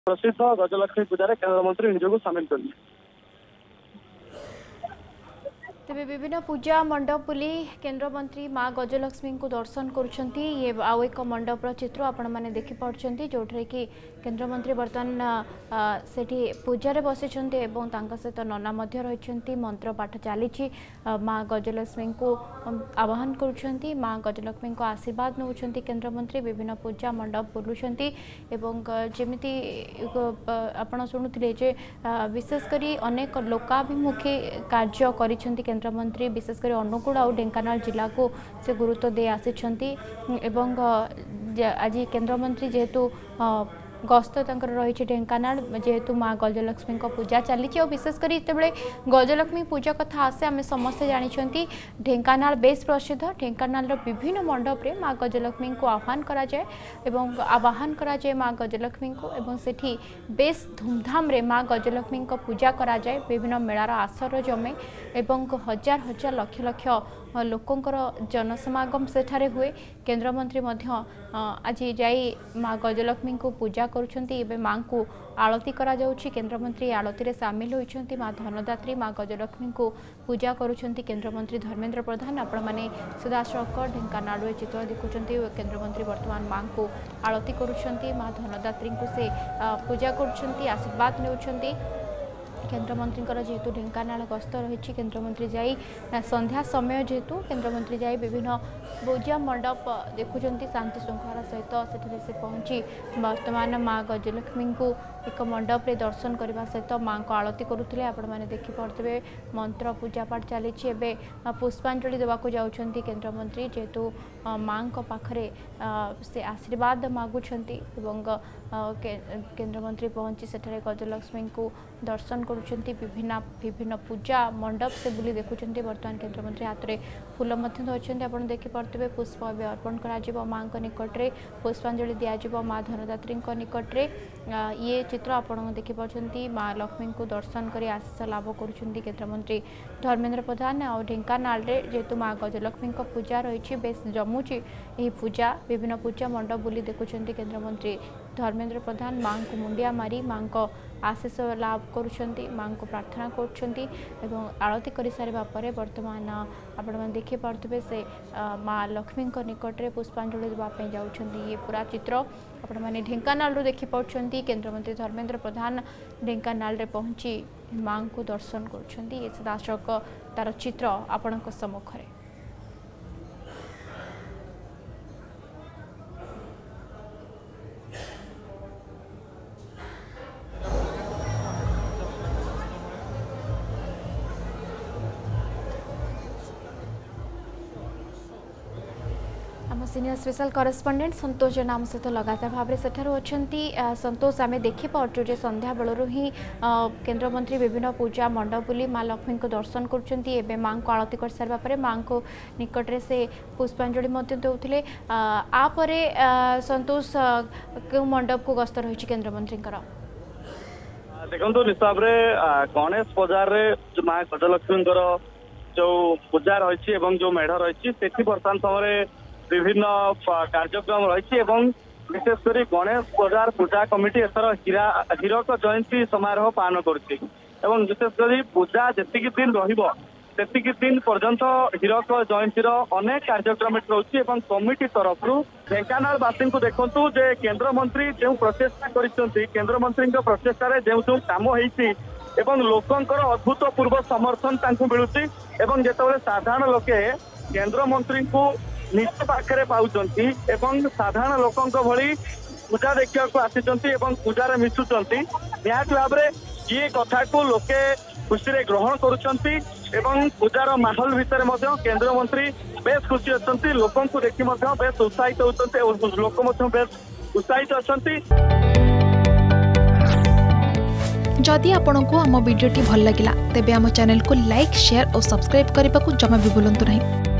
प्रसिद्ध गजलक्ष्मी पूजा केन्द्रमंत्री निजक सामिल करेंगे। तेज विभिन्न पूजा मंडप बुली केन्द्र मंत्री माँ गजलक्ष्मी को दर्शन करुँचे। ये आउ एक मंडपर चित्र आपण मैंने देखिपे जो कि केन्द्र मंत्री बर्तमान से पूजा बसी सहित नना रही मंत्र पाठ चली माँ गजलक्ष्मी को आह्वान करुँच। माँ गजलक्ष्मी को आशीर्वाद नौ केन्द्र मंत्री विभिन्न पूजा मंडप बुलूंट जमी आप शुणुले विशेषकर अनेक लोकाभिमुखी कार्य कर केन्द्र मंत्री विशेषकर अनुगुल और ढेंकानाल जिला को से गुरुत्व दे आसी आज केन्द्र मंत्री जेहेतु गस्त रही ढेंकानाल जेहेतु माँ गजलक्ष्मी पूजा चली विशेषकर जिते गजलक्ष्मी पूजा कथा आसे आम समस्ते जानते ढेंकानाल बेस प्रसिद्ध ढेंकानाल विभिन्न मंडप रे माँ गजलक्ष्मी को आह्वान करा जाए माँ गजलक्ष्मी को सेठी बेस धूमधाम रे माँ गजलक्ष्मी पूजा करा जाए विभिन्न मेलार आसर जमे एवं हजार हजार लक्ष लक्ष लोकंकर जनसमागम सेठारे हुए। केन्द्र मंत्री आज जाई माँ गजलक्ष्मी को पूजा करुछंती एबे माँ को आरती करा जाउछि। केन्द्र मंत्री आरती रे सामिल होइछंती माँ धनदात्री माँ गजलक्ष्मी को पूजा करुछंती केन्द्र मंत्री धर्मेन्द्र प्रधान। आपण माने सदाशक ढेंकानाल चित्र देखुछंती केन्द्र मंत्री वर्तमान माँ को आरती करुछंती माँ धनदात्री को से पूजा करुछंती आशीर्वाद नेउछंती। केन्द्र मंत्री जेहेतु ढेंकानाल गस्त रही केन्द्र मंत्री जाई संध्या समय जेहेतु केन्द्र मंत्री जाई विभिन्न पूजा मंडप देखुं शांति श्रृंखला सहित से पहुंची वर्तमान माँ गजलक्ष्मी को एक मंडप रे दर्शन करने सहित माँ को आरती करुले आपण मैंने देखिपे मंत्र पूजा पाठ चली पुष्पांजलि देवाक जाउछंती केन्द्र मंत्री जेहेतु माँ पाखरे से आशीर्वाद मागुंट केन्द्र मंत्री पहुंची सेठारे गजलक्ष्मी को दर्शन करुँचे विभिन्न पूजा मंडप से बुली देखुं बर्तमान केन्द्र मंत्री हाथ में फूल धरते आप देखिपे पुष्प अर्पण कर माँ निकटने पुष्पांजलि दिज्व माँ धनदात्री निकटने ये चित्र आप देखिपे माँ लक्ष्मी को दर्शन कर आशीष लाभ करुँच केन्द्र मंत्री धर्मेन्द्र प्रधान और ढेंकानाल जेहेतु माँ गजलक्ष्मी पूजा रही बेस जमुची यह पूजा विभिन्न पूजा मंडप बुली देखुं केन्द्र मंत्री धर्मेन्द्र प्रधान माँ को मुंडिया मारी माँ को आशीष लाभ करुँच माँ को प्रार्थना कर आरती कर सारा पर बर्तमान आपण देखिपे से माँ लक्ष्मी निकटने पुष्पांजलि देवाई जाऊँगी। ये पूरा चित्र आपण मैंने ढेंकानाल देखिपे केन्द्र मंत्री धर्मेन्द्र प्रधान ढेंकानाल पहुँची माँ को दर्शन कर सदाशक तार चित्र आपण सम्मुख में। Senior special correspondent Santosh Jena आम सहित लगातार भाव में सेठारु अछंती। संतोष आम देखिपु जे संध्या बेलू ही केन्द्र मंत्री विभिन्न पूजा मंडप बुली माँ लक्ष्मी को दर्शन करुँचे माँ को आरती कर सारा पर माँ को निकटने से पुष्पांजलि देते आपरे संतोष क्यों मंडप को गस्त रही केन्द्र मंत्री देखो निश्चित भाव में गणेश बजार माँ गजलक्ष्मी जो पूजा रही जो मेढ़ रही बर्तमान समय विभिन्न कार्यक्रम रही विशेषकर गणेश बजार पूजा कमिटी एथर हीरक जयंती समारोह पालन करुच्ची विशेषकर पूजा जी दिन रही दिन पर्यंत हीरक जयंती अनेक कार्यक्रम रोचे कमिटी तरफ ढेंकानालवासी को देखु जे केन्द्र मंत्री जो प्रचेषा केन्द्र मंत्री प्रचेषा जो जो कम होती लोकंर अभूतपूर्व समर्थन मिलूँ जिते साधारण लोके केन्द्र मंत्री को निज पाखे पाँच साधारण लोकों भली पूजा देखा आसी पूजार मिशुंट निहत भाव में ये कथा को लोके खुशी ग्रहण करुँच पूजार माहौल भितर केन्द्र मंत्री बेस खुशी अच्छा लोकों को देखी बेस उत्साहित होती लोक बेस उत्साहित अच्छा। जदि आपंक आम भिडी भल लगा तेब आम चैनल को लाइक शेयर और सब्सक्राइब करने को जमा भी भूलु नहीं।